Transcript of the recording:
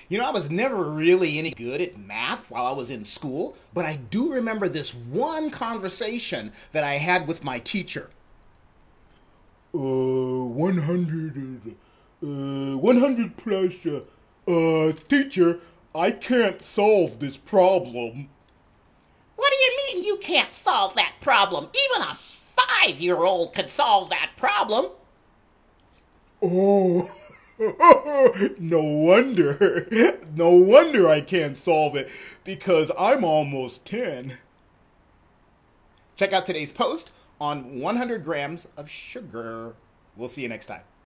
You know, I was never really any good at math while I was in school, but I do remember this one conversation that I had with my teacher. 100 plus, teacher, I can't solve this problem. What do you mean you can't solve that problem? Even a 5-year-old could solve that problem. Oh, no wonder. No wonder I can't solve it, because I'm almost 10. Check out today's post on 100 grams of sugar. We'll see you next time.